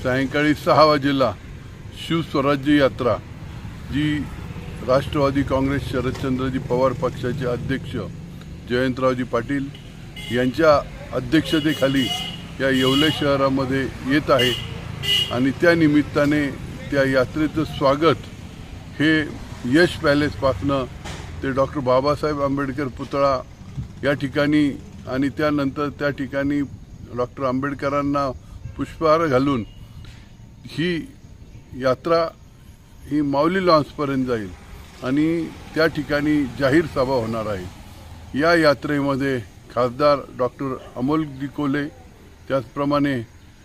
सायंकाळी 6 वाजेला शिवस्वराज्य यात्रा जी राष्ट्रवादी काँग्रेस शरदचंद्रजी पवार पक्षाचे अध्यक्ष जयंतरावजी पाटील यांच्या अध्यक्षतेखाली या येवले शहरामध्ये येत आहे आणि त्या निमित्ताने त्या यात्रेचं स्वागत हे यश पॅलेसपासनं ते डॉक्टर बाबासाहेब आंबेडकर पुतळा या ठिकाणी आणि त्यानंतर त्या ठिकाणी डॉक्टर आंबेडकरांना पुष्पहार घालून ही यात्रा ही माऊली लॉन्सपर्यंत जाईल आणि त्या ठिकाणी जाहीर सभा होणार आहे। या यात्रेमध्ये खासदार डॉक्टर अमोल गिकोले, त्याचप्रमाणे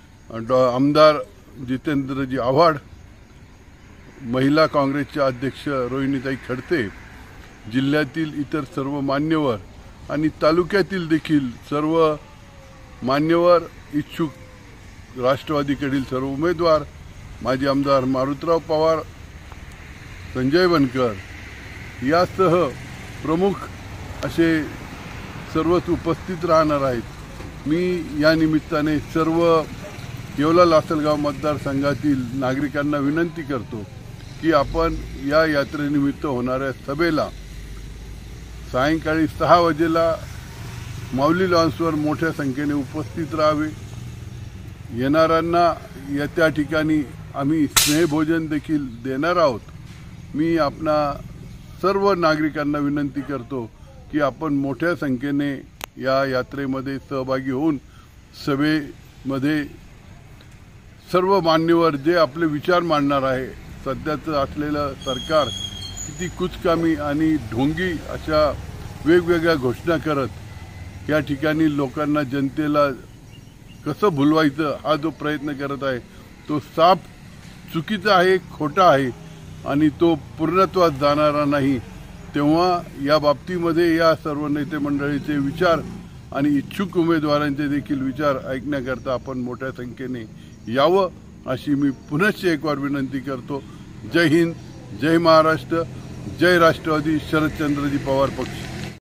आमदार जितेंद्रजी आव्हाड, महिला काँग्रेसच्या अध्यक्ष रोहिणीताई खडसे, जिल्ह्यातील इतर सर्व मान्यवर आणि तालुक्यातील देखील सर्व मान्यवर इच्छुक राष्ट्रवादीकडील सर्व उमेदवार, माजी आमदार मारुतराव पवार, संजय बनकर यासह प्रमुख असे सर्वच उपस्थित राहणार आहेत। मी या निमित्ताने सर्व येवला लासलगाव मतदारसंघातील नागरिकांना विनंती करतो की आपण या यात्रेनिमित्त होणाऱ्या सभेला सायंकाळी 6 वाजेला माऊली लॉन्सवर मोठ्या संख्येने उपस्थित राहावे। येणाऱ्यांना या त्या ठिकाणी आम्ही स्नेहभोजन देखील देणार आहोत। मी आपणा सर्व नागरिकांना विनंती करतो की आपण मोठ्या संख्येने या यात्रेमध्ये सहभागी होऊन सभेमध्ये सर्व मान्यवर जे आपले विचार मांडणार आहे, सध्याचं असलेलं सरकार किती कुचकामी आणि ढोंगी अशा वेगवेगळ्या घोषणा करत या ठिकाणी लोकांना, जनतेला कसं भुलवायचं हा जो प्रयत्न करत आहे तो साफ चुकीचा आहे, खोटा आहे आणि तो पूर्णत्वास जाणारा नाही। तेव्हा या बाबतीमध्ये या सर्व नेते मंडळीचे विचार आणि इच्छुक उमेदवारांचे देखील विचार ऐकण्याकरता आपण मोठ्या संख्येने यावं अशी मी पुनश्च एक बार विनंती करतो। जय हिंद, जय महाराष्ट्र, जय राष्ट्रवादी शरदचंद्रजी पवार पक्ष।